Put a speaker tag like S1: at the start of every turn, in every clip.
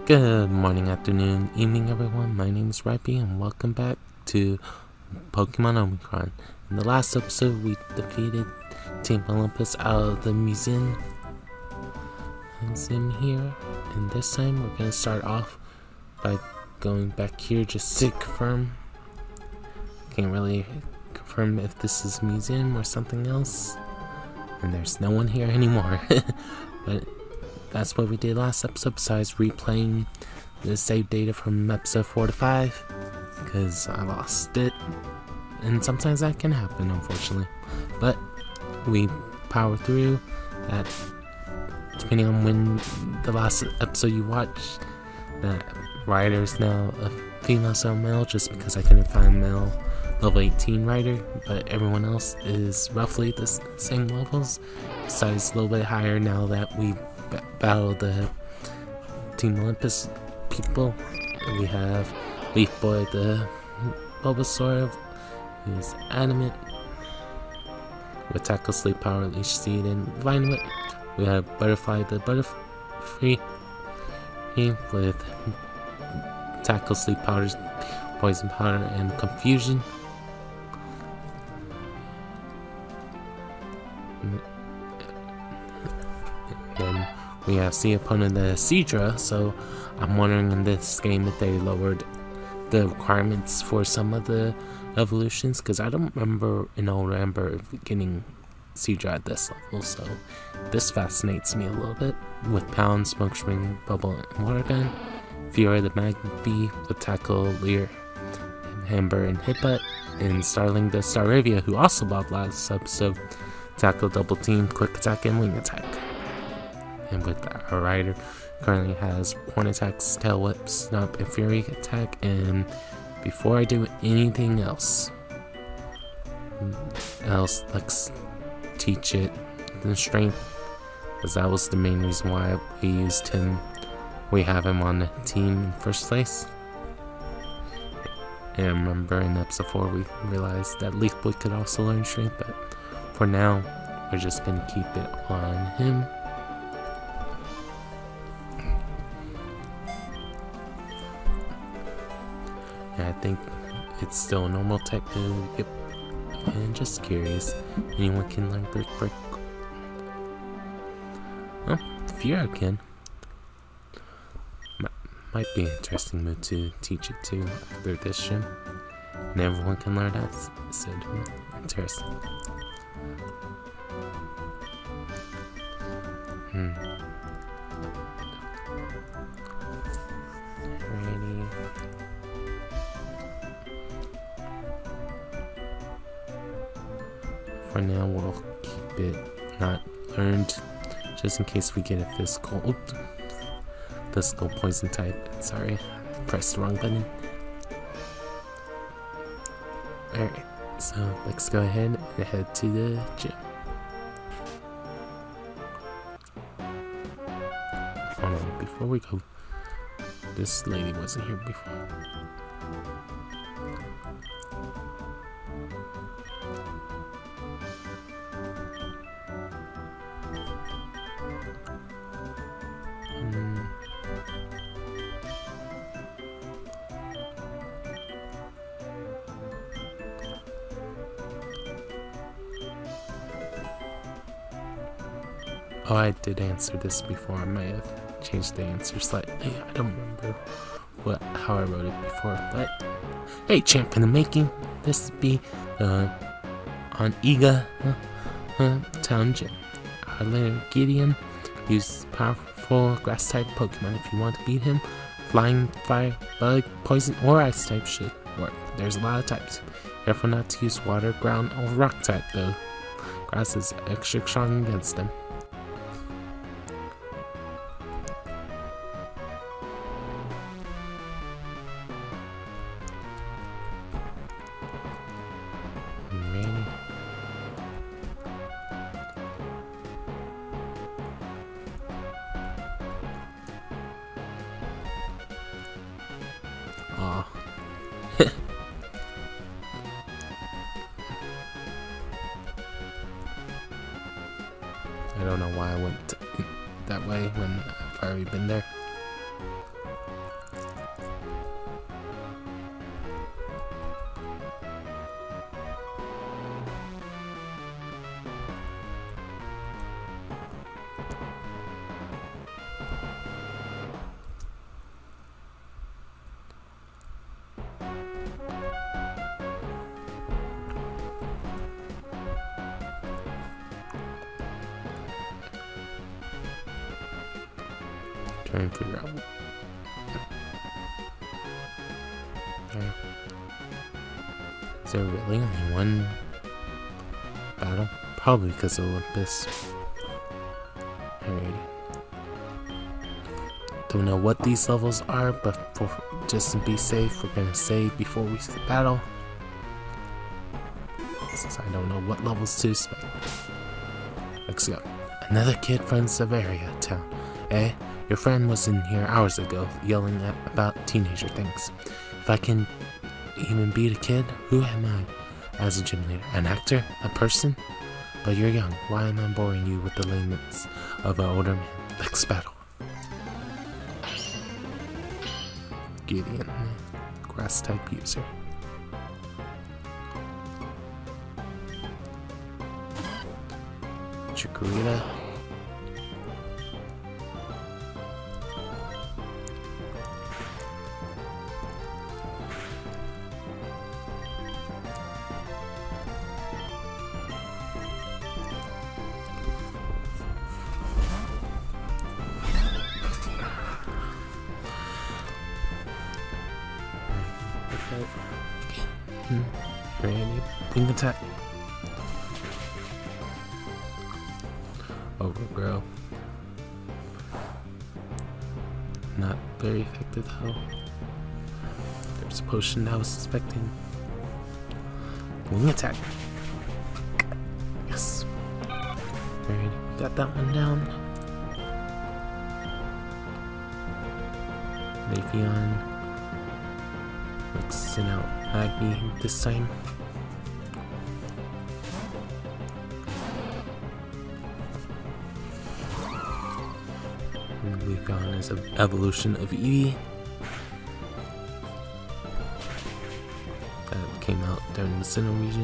S1: Good morning, afternoon, evening, everyone. My name is Rhypi, and welcome back to Pokémon Omicron. In the last episode, we defeated Team Olympus out of the museum here, and this time we're going to start off by going back here just to confirm. Can't really confirm if this is a museum or something else, and there's no one here anymore. But that's what we did last episode, besides replaying the save data from episode 4 to 5, because I lost it, and sometimes that can happen, unfortunately. But we power through that. Depending on when the last episode you watched, that rider is now a female so male, just because I couldn't find male level 18 rider, but everyone else is roughly the same levels, besides a little bit higher now that we battle the Team Olympus people. We have Leaf Boy the Bulbasaur, who's adamant with Tackle, Sleep Power, Leech Seed, and Vine Whip. We have Butterfly the Butterfree with Tackle, Sleep Power, Poison Powder, and Confusion. Then we have Sea opponent the Seadra, so I'm wondering in this game if they lowered the requirements for some of the evolutions, because I don't remember in Old Amber getting Seadra at this level, so this fascinates me a little bit. With Pound, Smoke Spring, Bubble, and Water Gun, Fiora the Magpie with Tackle, Leer, Hamber, and Hitbutt, and Starling the Staravia, who also bought last episode, Tackle, Double Team, Quick Attack, and Wing Attack. And with our rider, currently has Horn Attacks, Tail Whip, Snap, and Fury Attack. And before I do anything else, let's teach it the strength, because that was the main reason why we used him. We have him on the team in first place. And remember in episode 4 we realized that Leaf Boy could also learn strength, but for now we're just gonna keep it on him. I think it's still a normal type move. Yep. And just curious, anyone can learn Brick Break? Oh, Fiora can. Might be an interesting move to teach it to after this gym. And everyone can learn that. So interesting. Alrighty. For now, we'll keep it not learned, just in case we get a physical poison type. Sorry, I pressed the wrong button. Alright, so let's go ahead and head to the gym. Hold on, before we go, this lady wasn't here before. Oh, I did answer this before. I might have changed the answer slightly. I don't remember how I wrote it before, but hey, champ in the making. This would be on Iga Town Gym. Our leader Gideon uses powerful grass type Pokemon. If you want to beat him, flying, fire, bug, poison, or ice type should work. There's a lot of types. Careful not to use water, ground, or rock type though. Grass is extra strong against them. Aw. I don't know why I went that way when I've already been there. Try and figure out. Okay. Is there really only one battle? Probably because of Olympus. Alrighty. Don't know what these levels are, but just to be safe, we're gonna save before we battle. Since I don't know what levels to expect. Let's go. Another kid from Severia town. Eh? Your friend was in here hours ago, yelling about teenager things. If I can even beat a kid, who am I as a gym leader? An actor? A person? But you're young. Why am I boring you with the laments of an older man? Let's battle. Gideon, grass type user. Chikorita. Ready? Wing attack. Overgrow. Not very effective though. There's a potion I was suspecting. Wing attack. Yes. Alright, got that one down. Raytheon. Mixing out Agni this time. Leafeon is an evolution of Eevee that came out during the Sinnoh region.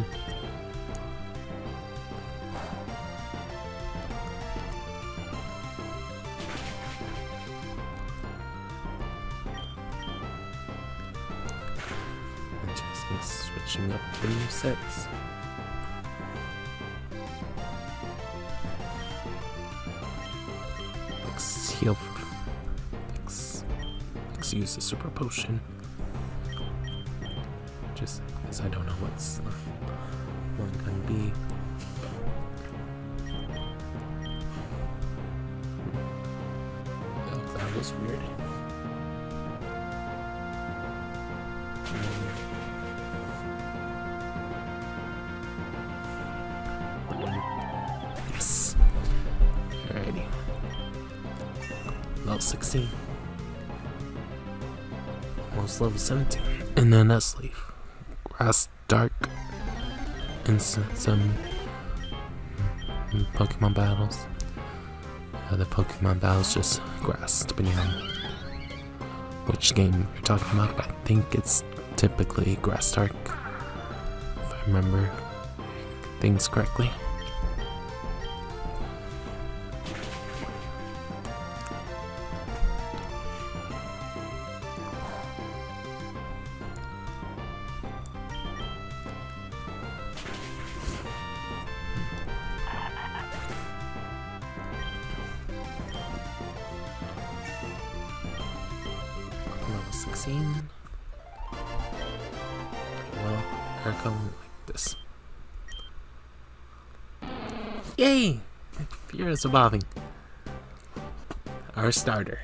S1: And just switching up the new sets. Heal. Let's use the super potion. Just because I don't know what's one gonna be. Oh, that was weird. Yes. Alrighty. Level 16. Almost level 17. And then that's Leaf. Grass Dark. And some Pokemon battles. The Pokemon battles just grass, depending on which game you're talking about. I think it's typically Grass Dark, if I remember things correctly. Level 16. Well, they're going like this. Yay! Fear is evolving. Our starter.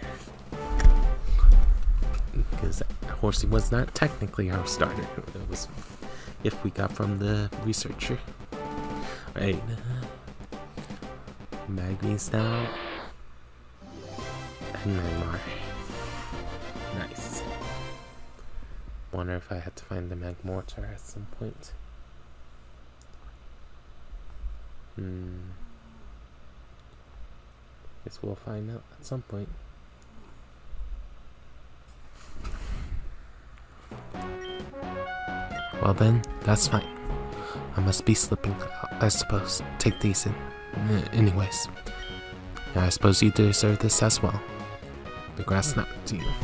S1: Because Horsey was not technically our starter. It was if we got from the researcher. Right. Magni's now. And Magmar. Nice. Wonder if I had to find the Magmortar at some point. Guess we'll find out at some point. Well then, that's fine. I must be slipping, I suppose. Take these in. Anyways. I suppose you deserve this as well. The grass not to you.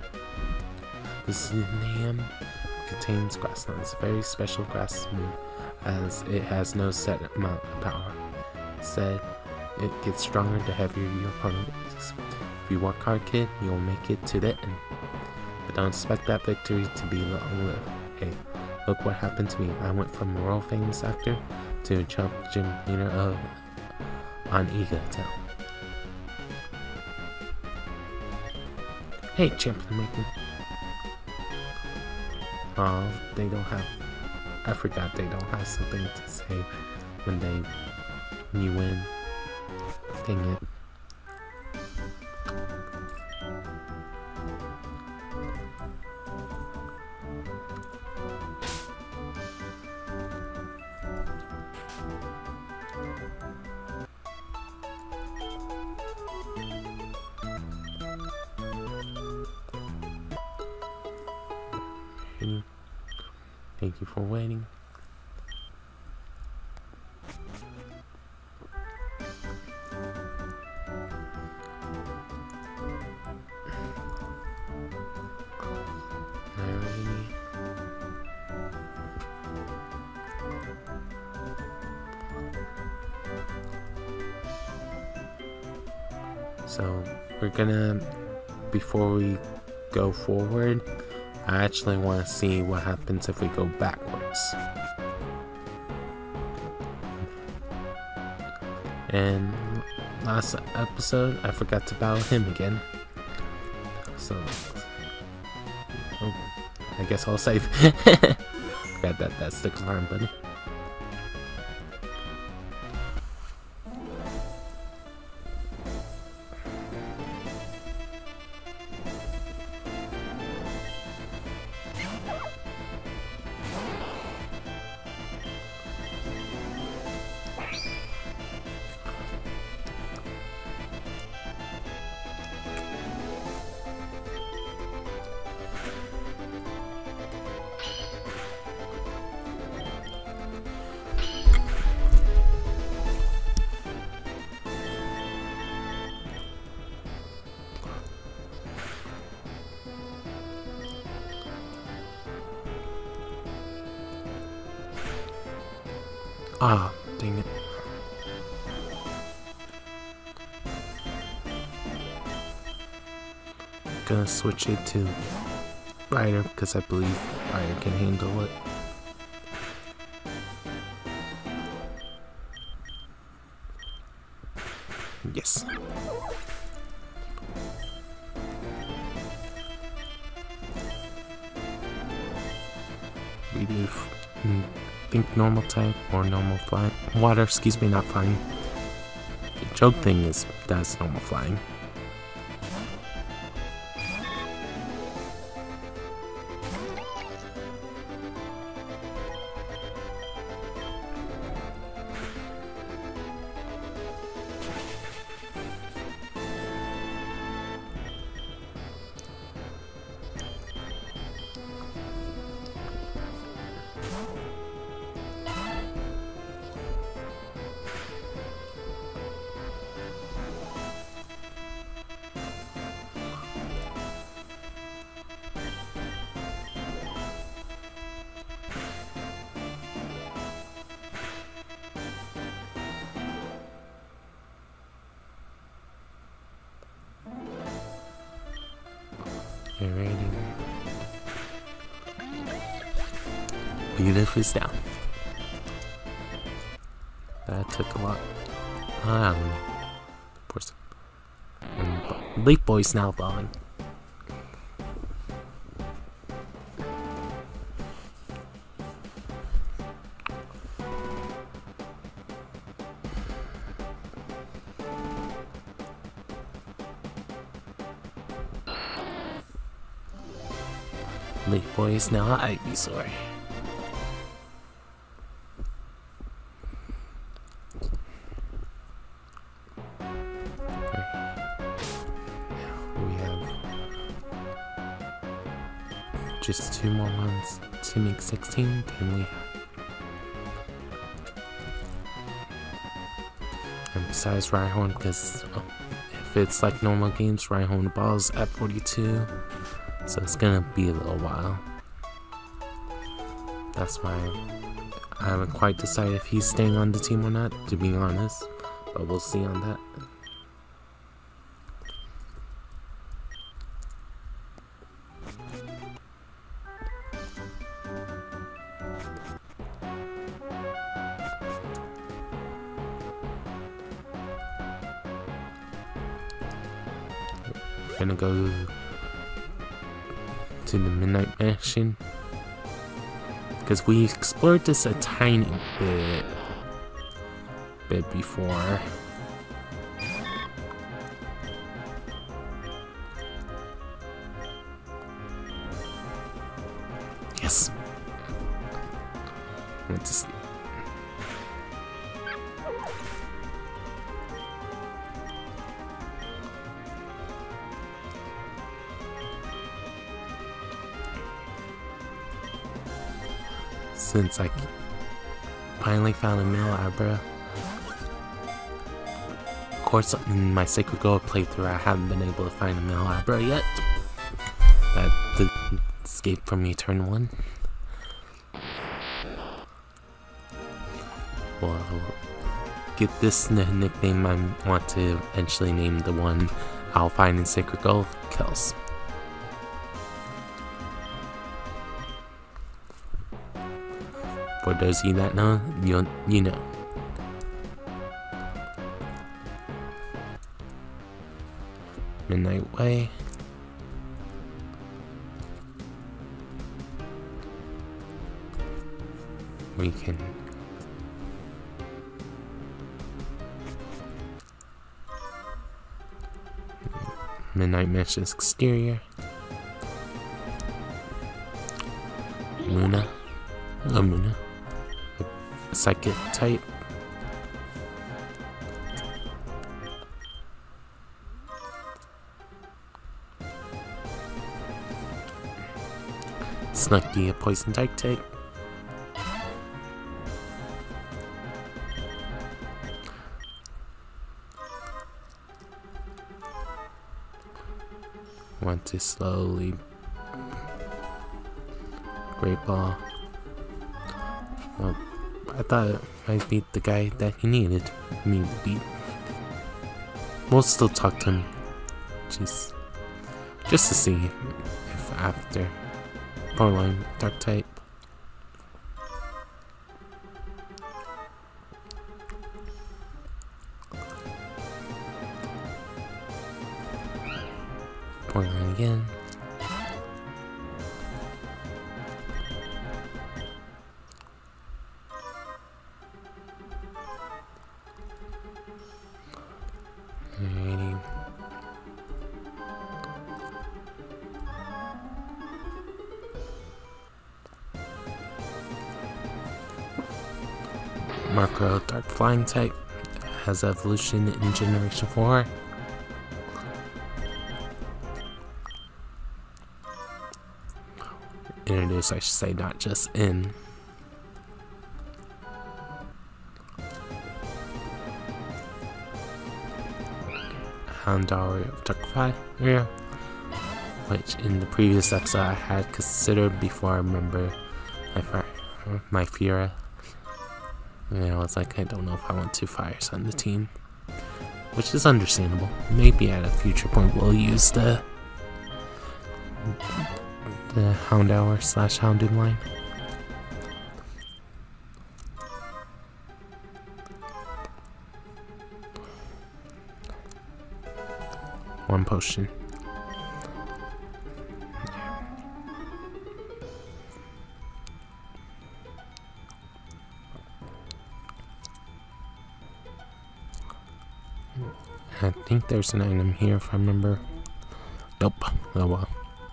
S1: This Zinnium contains grasslands, very special grass moon. as it has no set amount of power. Instead, it gets stronger the heavier your opponent is. If you work hard, kid, you'll make it to the end. But don't expect that victory to be long-lived. Hey, look what happened to me. I went from a world-famous actor to a chump gym leader on Ego Town. Hey, champion making. Oh, they don't have. I forgot they don't have something to say when you win. Dang it. Thank you for waiting. Alrighty. So we're gonna, before we go forward, I actually want to see what happens if we go backwards. And last episode, I forgot to battle him again. So, I guess I'll save. Forgot that that's the alarm button. Ah, dang it. Gonna switch it to Ryder because I believe Ryder can handle it. Yes. We do think normal type or normal flying. Water, excuse me, not flying. The joke thing is that's normal flying. Alrighty. Beat is down. That took a lot. Of course. Leaf Boy's now balling. Leaf Boy is now Ivysaur. We have just 2 more runs to make 16, then we have. And besides Rhyhorn, because if it's like normal games, Rhyhorn balls at 42. So it's gonna be a little while. That's why I haven't quite decided if he's staying on the team or not, to be honest, but we'll see on that. We're gonna go to the Midnight Mansion, because we explored this a tiny bit before. Yes. Went to sleep. Since I finally found a male Abra. Of course, in my Sacred Gold playthrough, I haven't been able to find a male Abra yet. That did escape from Eternal One. Well, get this nickname I want to eventually name the one I'll find in Sacred Gold, Kels. For those of you that know, you know. Midnight Way. We can Midnight Mansion's exterior. Muna. Hello, Muna. Psychic type. Snugdy, a poison type type. Want to slowly Great Ball. Well, I thought I beat the guy that he needed me to beat. We'll still talk to him. Just to see if after Powerline Dark type. Powerline again. Alrighty. Marco Dark Flying type has evolution in Generation 4. Introduced, I should say, not just in. Houndour of Dark Fire, which in the previous episode I had considered before I remember my Fiora. And I was like, I don't know if I want 2 fires on the team, which is understandable. Maybe at a future point we'll use the Houndour / Houndoom line. One potion. I think there's an item here if I remember. Nope. Oh well.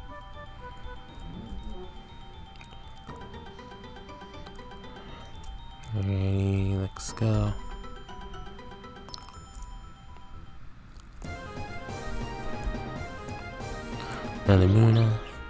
S1: Alrighty, let's go. Another Muna.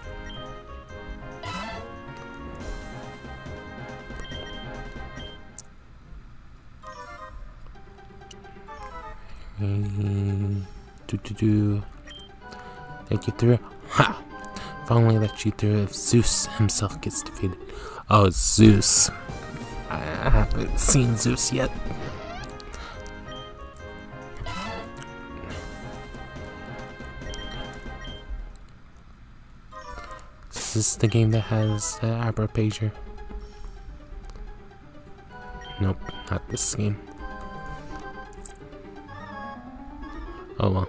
S1: Take you through. Ha! If I only let you through if Zeus himself gets defeated. Oh, Zeus. I haven't seen Zeus yet. Is this the game that has the Abra Pager? Nope, not this game. Oh well.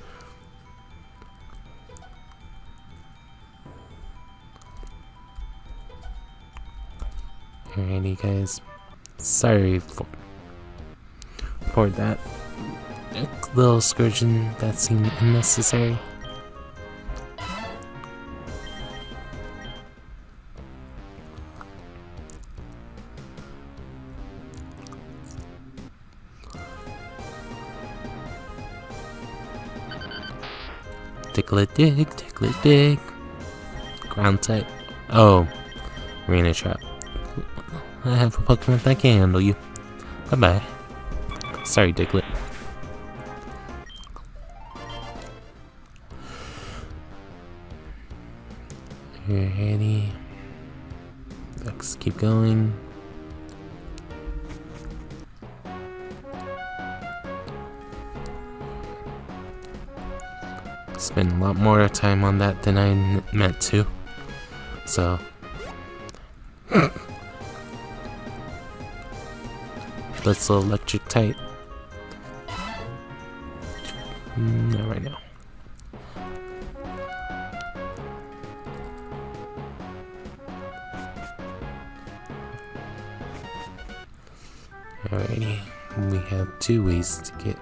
S1: Alrighty guys, sorry for that little excursion that seemed unnecessary. Tickle dig. Ground type. Oh, arena trap. I have a Pokemon that can handle you. Bye bye. Sorry, Diglett. Alrighty. Let's keep going. Spend a lot more time on that than I meant to. So. Let's go electric type. Not right now. Alrighty, we have 2 ways to get.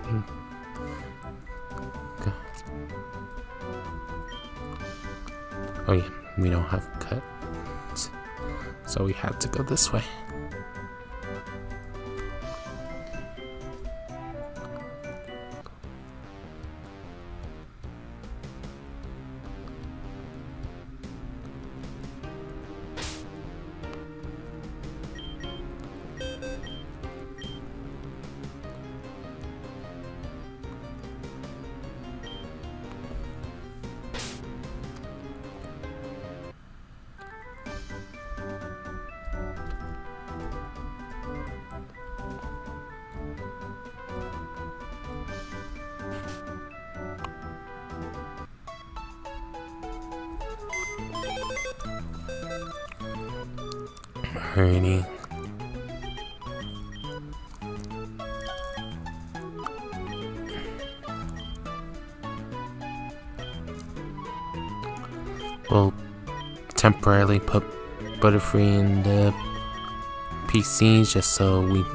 S1: Oh yeah, we don't have cut, so we had to go this way. Alrighty. We'll temporarily put Butterfree in the PC just so we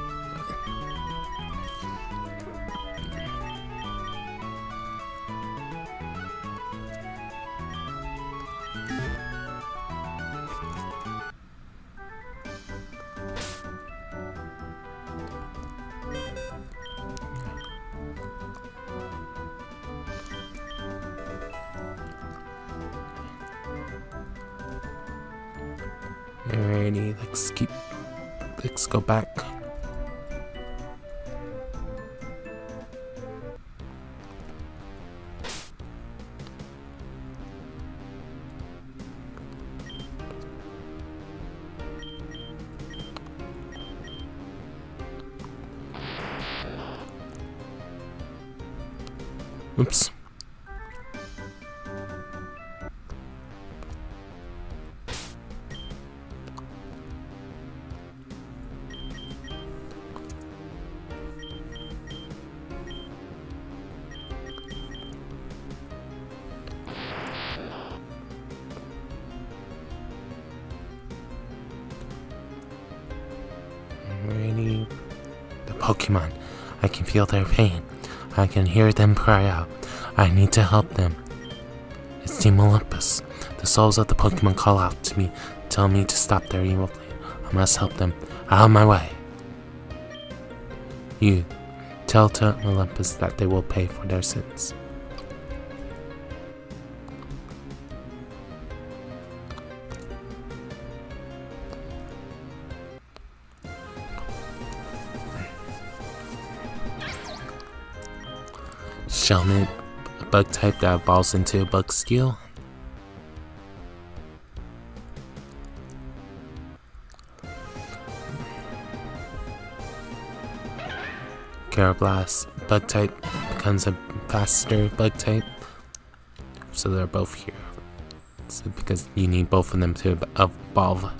S1: Alrighty, let's go back. Oops. Alrighty. The Pokemon. I can feel their pain. I can hear them cry out. I need to help them. It's Team Olympus. The souls of the Pokemon call out to me, tell me to stop their evil plan. I must help them. Out of my way. You, tell to Olympus that they will pay for their sins. Shelmet, a bug type that evolves into a bug steel. Carablast bug type becomes a faster bug type. So they're both here. So because you need both of them to evolve.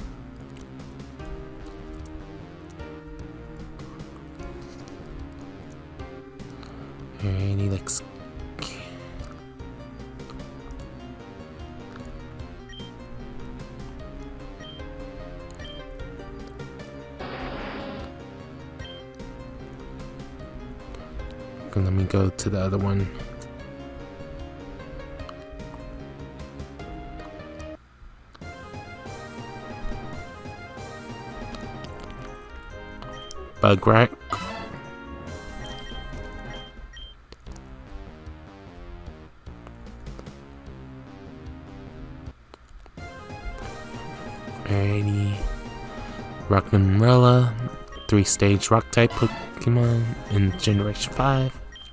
S1: Alrighty, let's... Let me go to the other one. Bug rack. Alrighty. Rock'n'Rolla, 3-stage rock type Pokemon in Generation 5.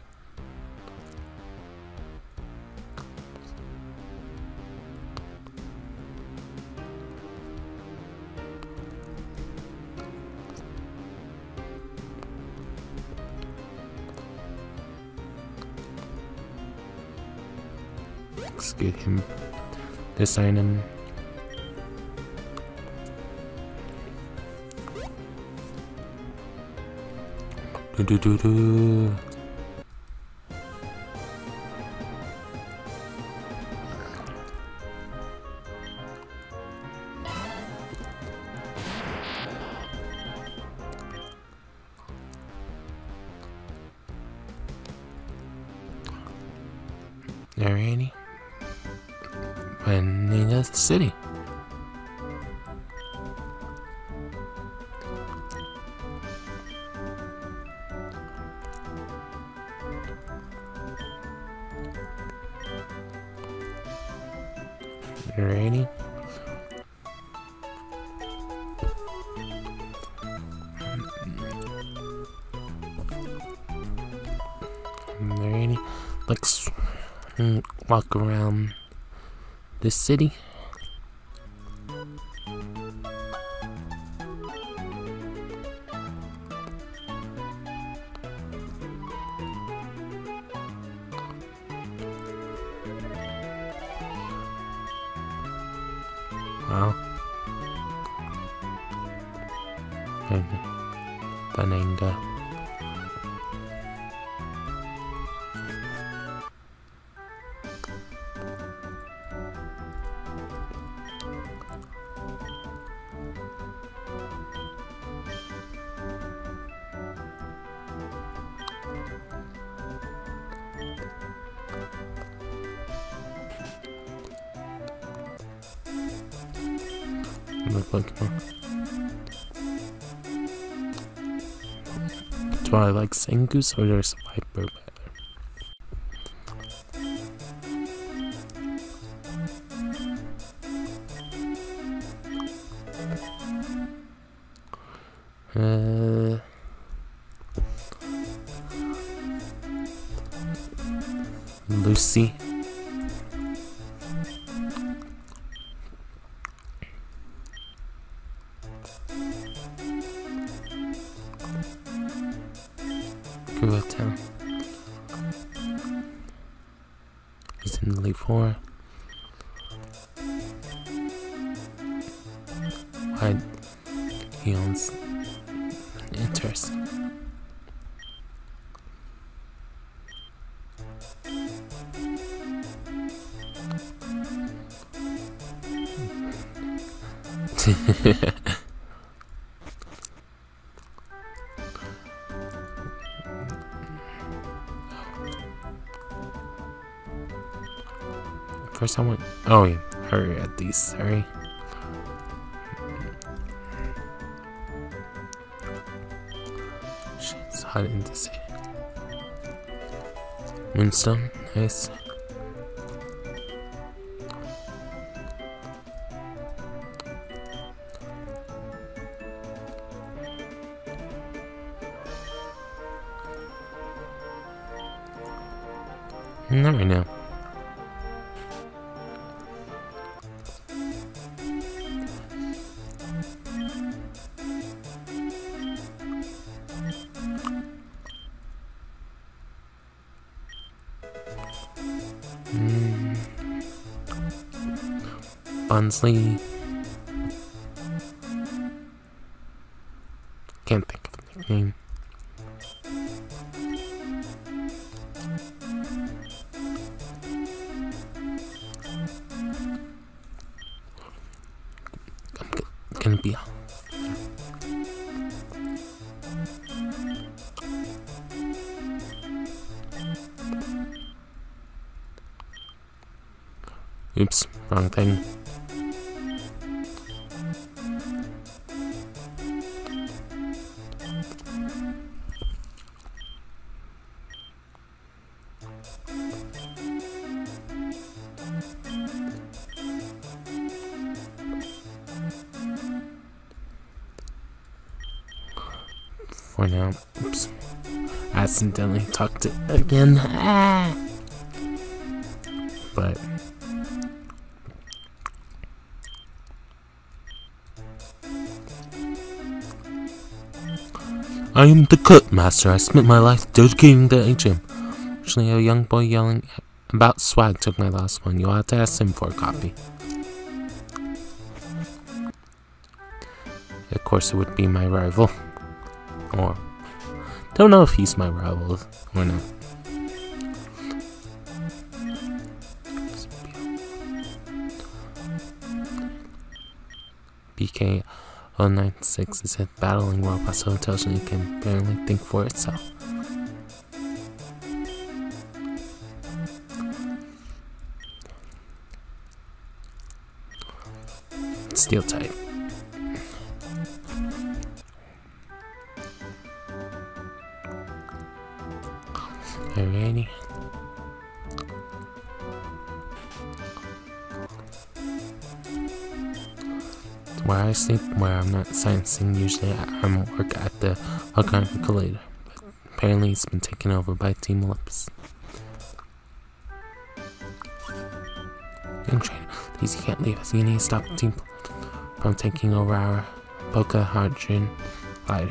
S1: Let's get him this item. Do. Alrighty. Fianga City. Alrighty. Alrighty. Let's walk around this city. Wow. Fianga. Pokemon. Do I like Sengoose or there's a Viper better? Lucy. Town. He's in Elite 4. Why he owns interest. First I want... Oh yeah, hurry at these, hurry. Shit, it's hot in the city. Moonstone, nice. Not right now. Bunsley. Can't think of a nickname. I'm gonna be. Oops, wrong thing. For now, oops. I accidentally talked it again. But I am the cut master. I spent my life dedicating the HM. Actually, a young boy yelling about swag took my last one. You'll have to ask him for a copy. Of course, it would be my rival. Or, don't know if he's my rival or not. BK096 is a battling robot so intelligent it can barely think for itself. Steel type. Alrighty. Where I sleep, where I'm not sciencing, usually I'm work at the Holographic Collider, but apparently it's been taken over by Team Olympus. Young trainer, please you can't leave us. You need to stop the team from taking over our Boca Hydrogen Glider.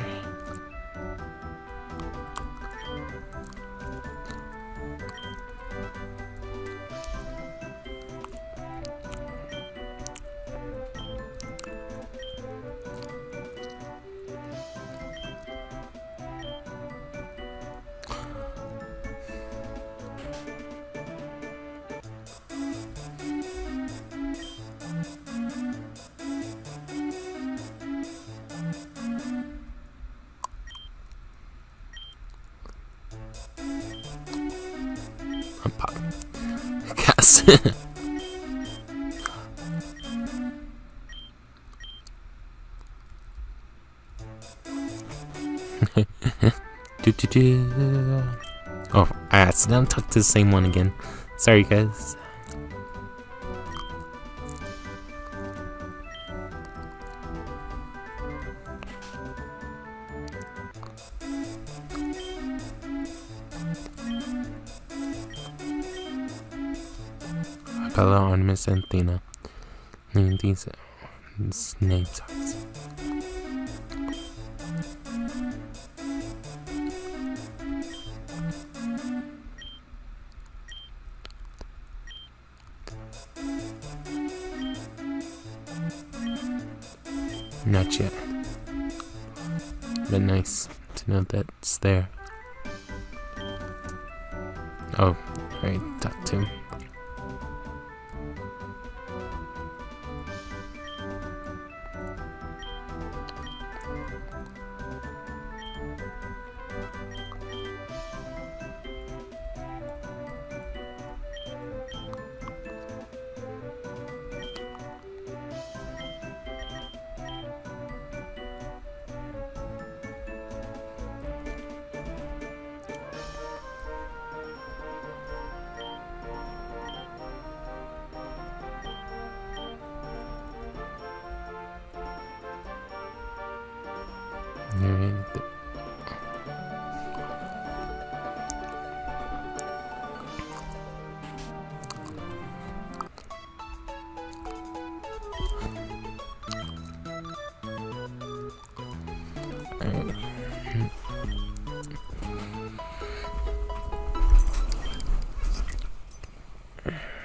S1: I'm popping. Gas. Oh, I accidentally talked to the same one again. Sorry, guys. Bella, Artemis, and Athena. These names are. Not yet. But nice to know that's there. Oh, right, talk to him.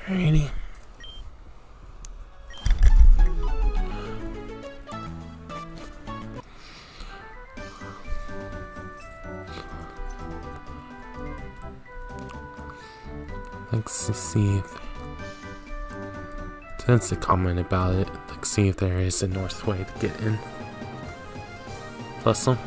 S1: Alrighty. Let's see if, since they comment about it, let's see if there is a north way to get in. Bustle.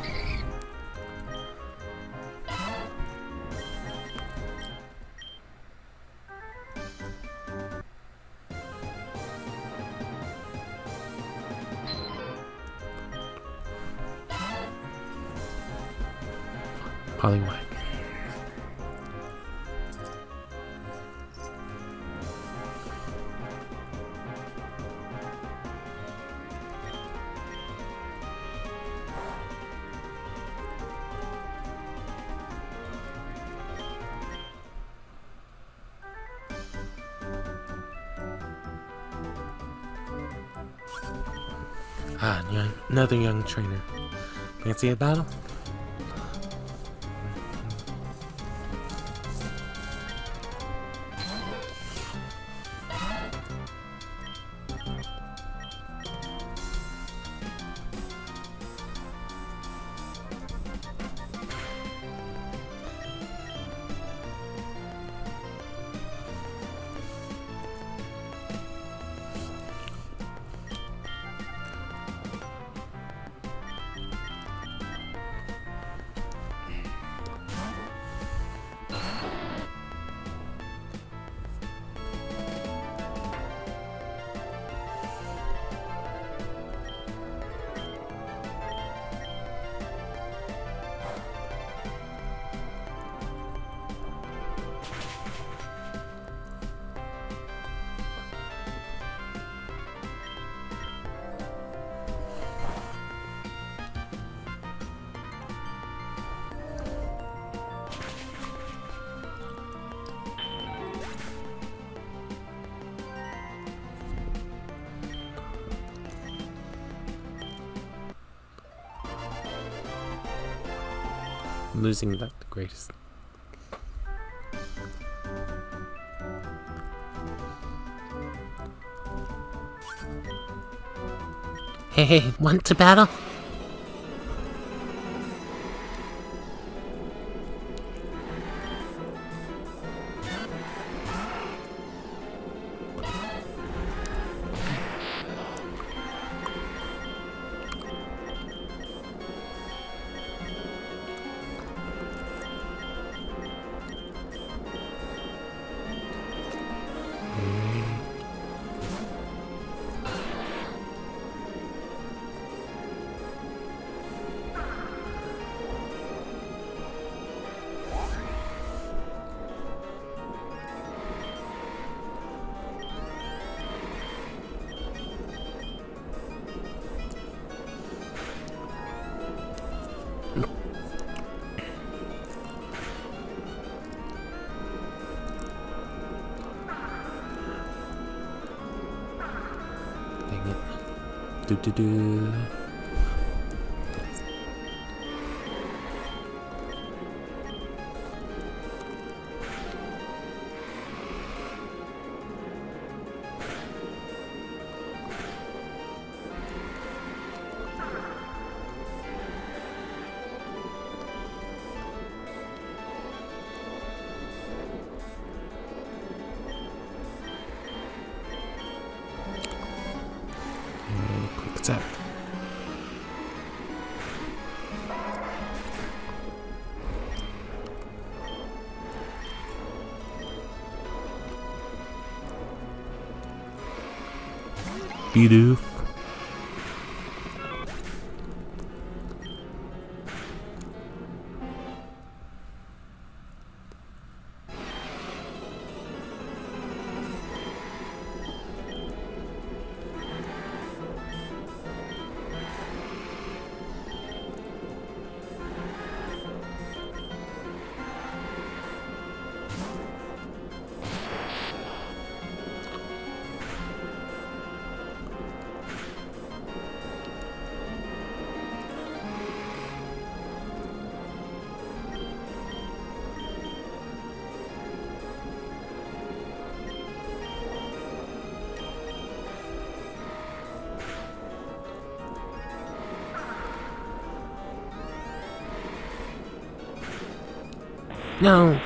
S1: Polywag. Another young trainer. Fancy a battle? Losing like the greatest. Hey, want to battle? Do. Quick attack. Beautiful. No!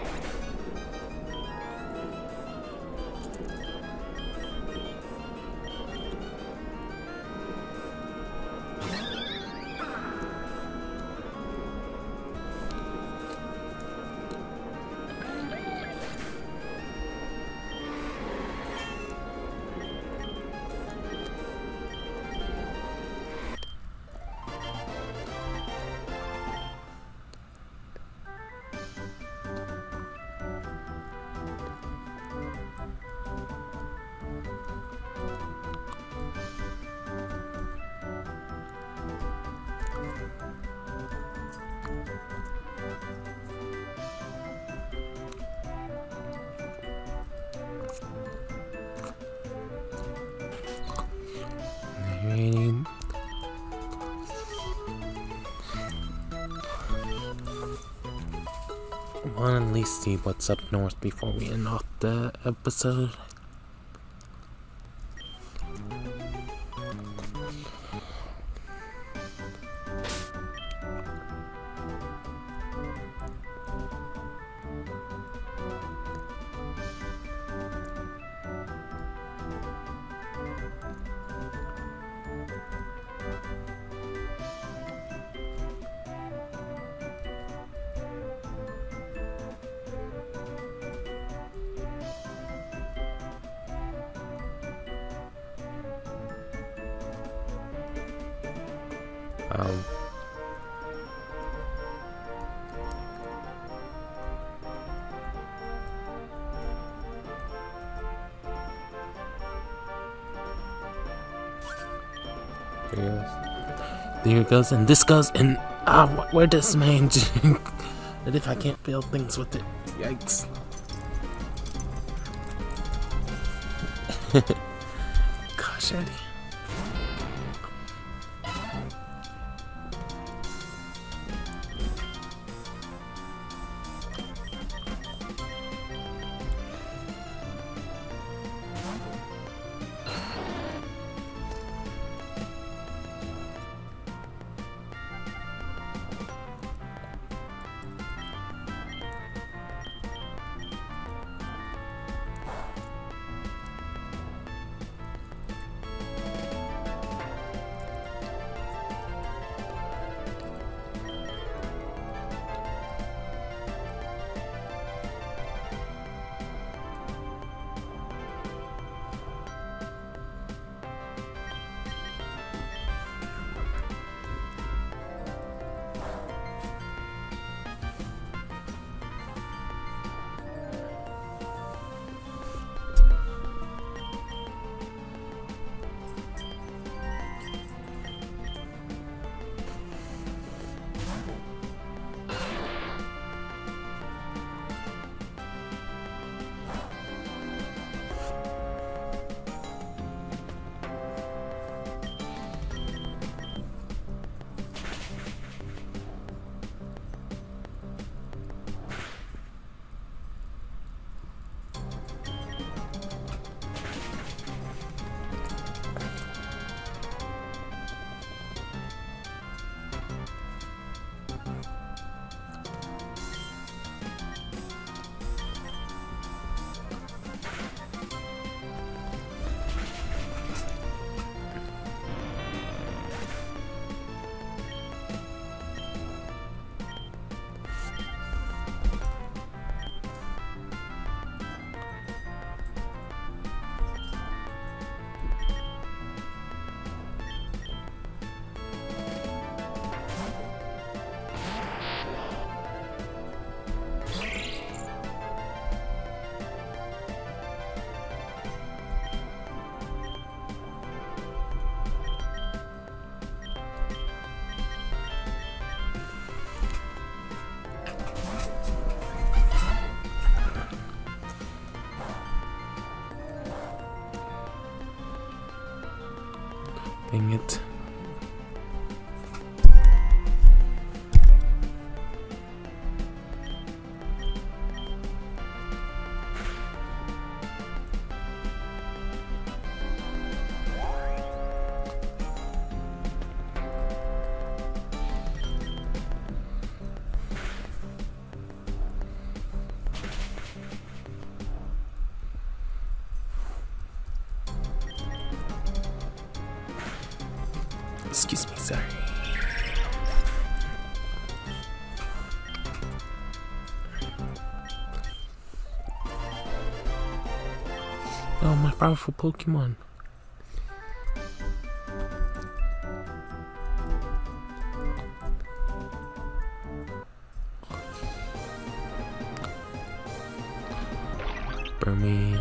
S1: I want to at least see what's up north before we end off the episode. There it goes, and this goes, and where does my engine? What if I can't build things with it? Yikes. Gosh, Eddie. Dang it. Oh, my powerful Pokemon. Burmy.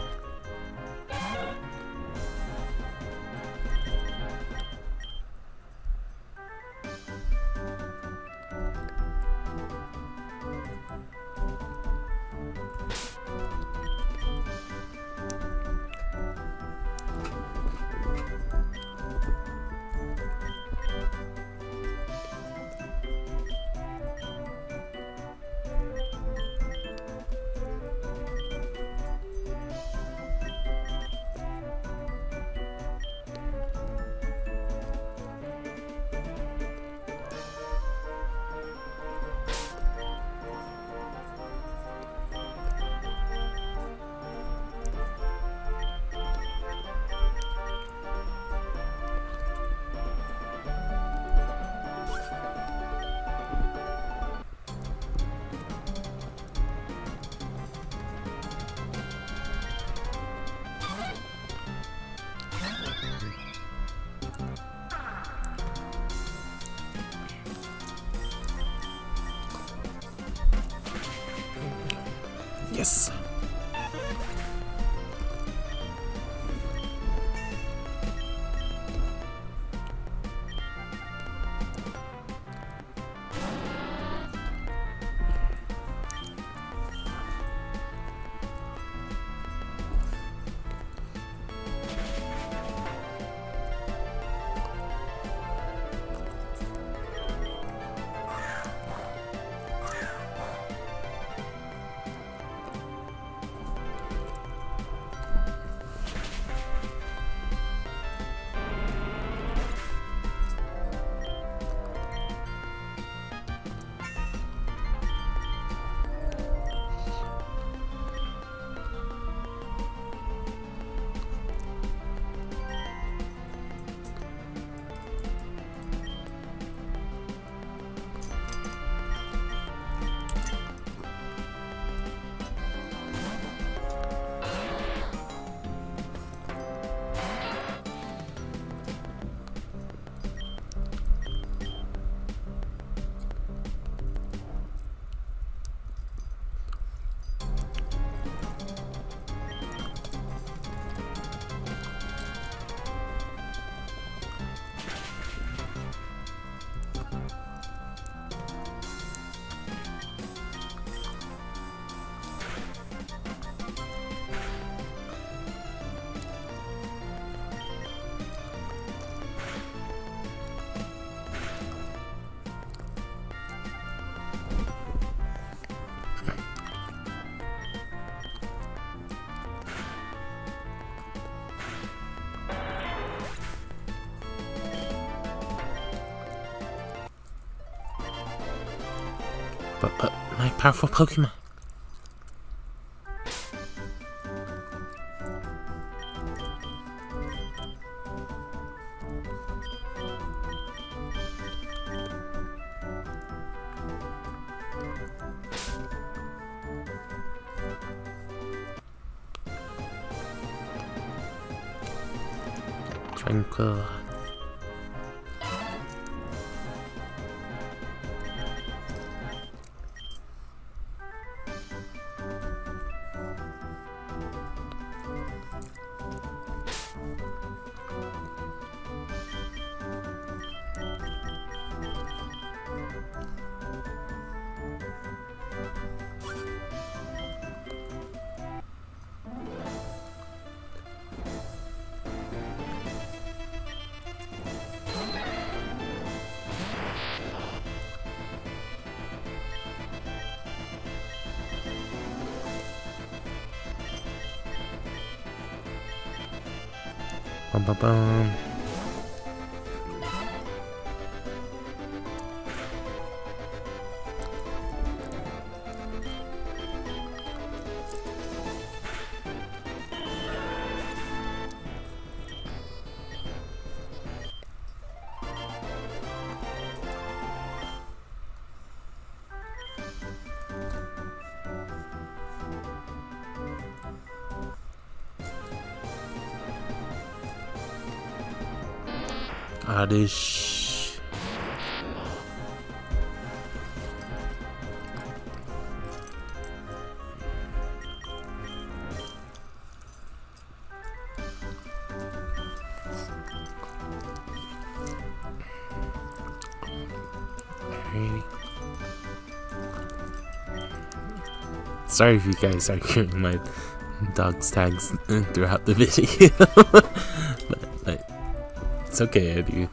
S1: Yes. But my powerful Pokemon. Tranquil. Bum bum bum. Oddish. Sorry if you guys are hearing my dog's tags throughout the video, but it's okay, I do.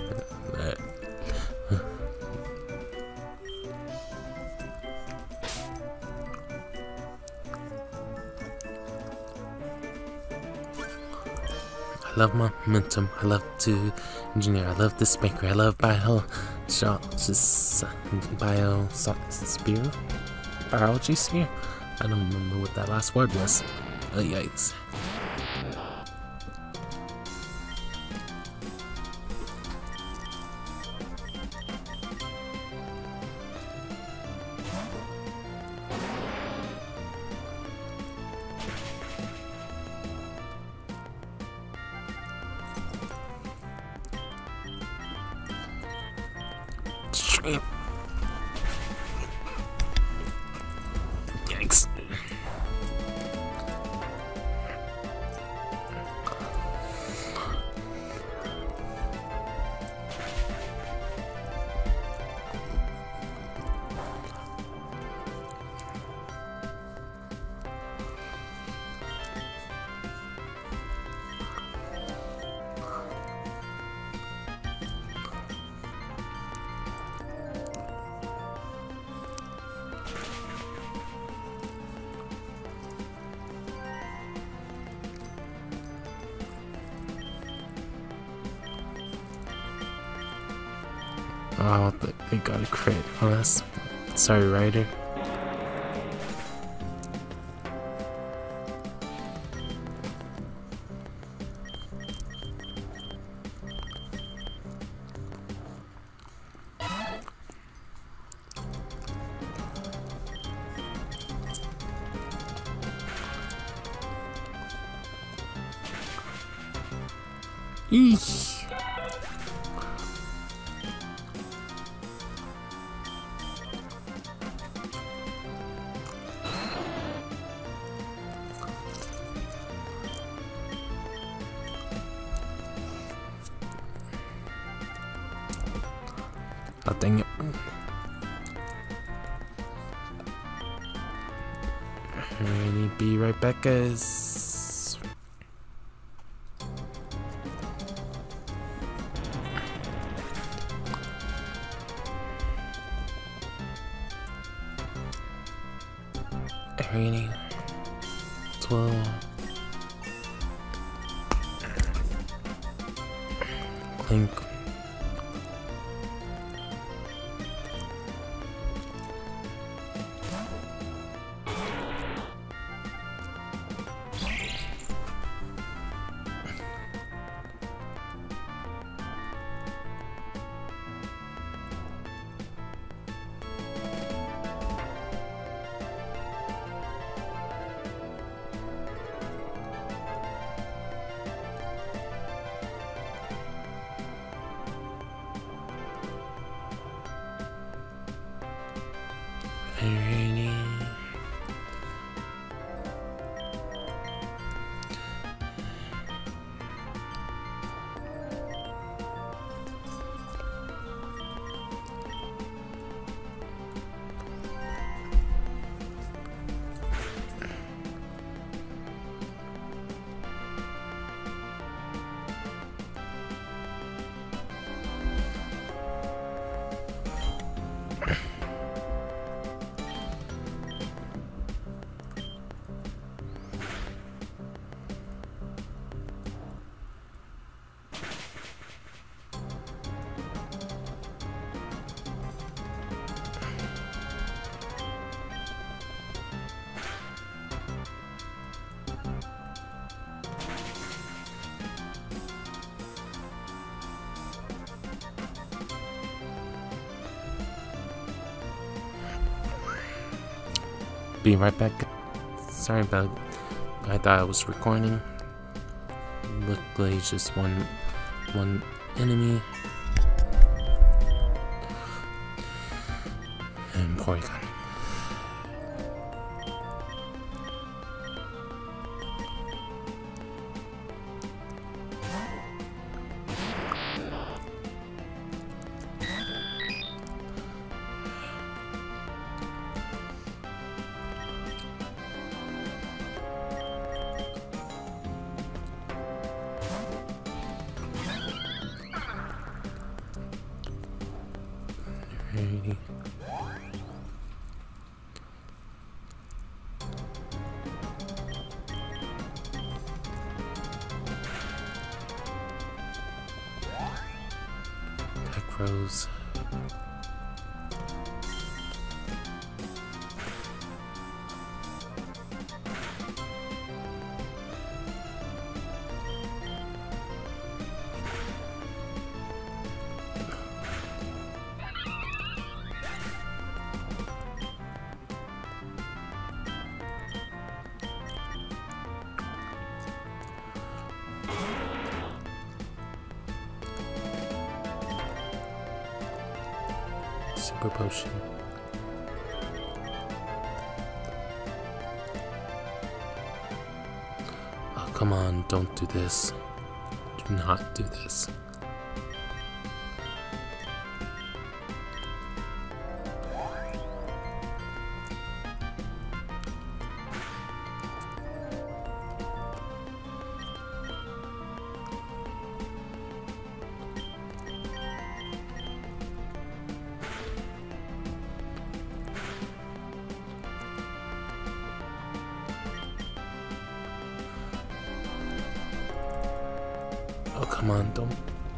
S1: I love momentum, I love to engineer, I love this bakery, I love biology sphere? I don't remember what that last word was. Oh, yikes. Stream. Yikes. Oh, they got a crit on us. Sorry, Ryder. Eesh. Oh, dang it. Alrighty, be right back, guys. Alrighty. 12. Clink. Alrighty. Be right back. Sorry about it. I thought I was recording. Looked like just one enemy. And Porygon. Alrighty. Tech Rose. Super Potion. Oh, come on, don't do this. Do not do this. Oh, come on, don't.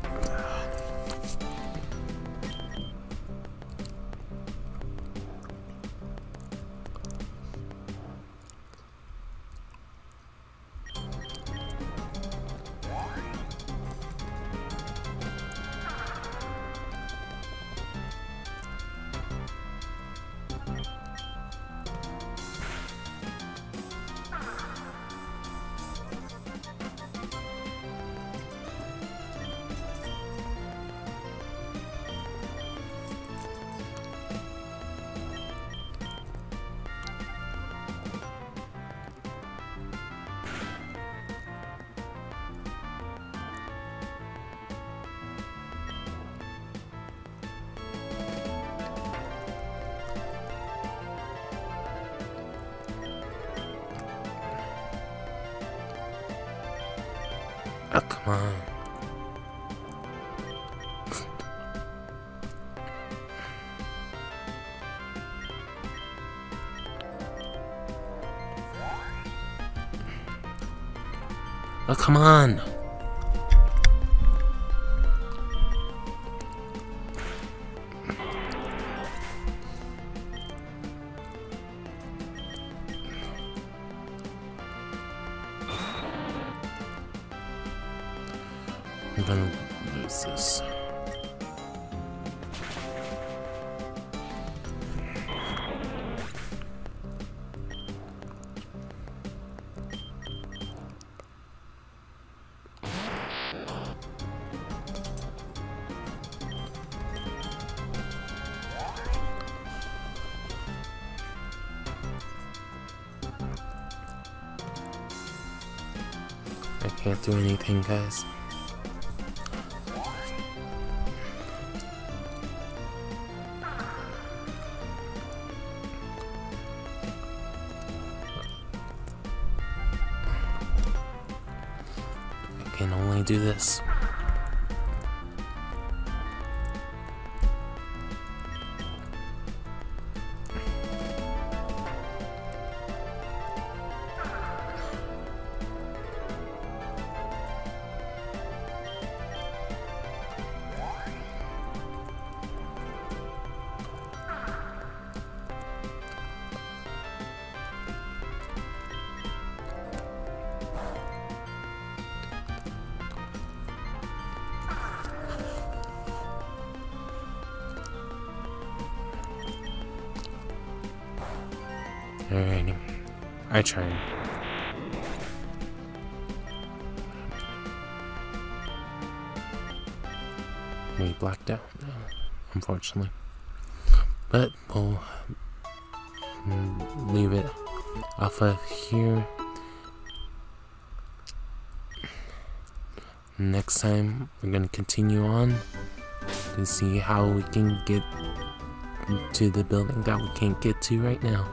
S1: Oh, come on. Oh, come on. I'm gonna lose this. I can't do anything, guys. I can only do this. Alrighty, I tried. We blacked out, unfortunately. But we'll leave it off of here. Next time, we're going to continue on to see how we can get to the building that we can't get to right now.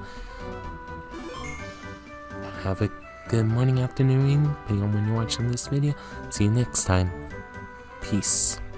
S1: Have a good morning, afternoon, depending on when you're watching this video. See you next time. Peace.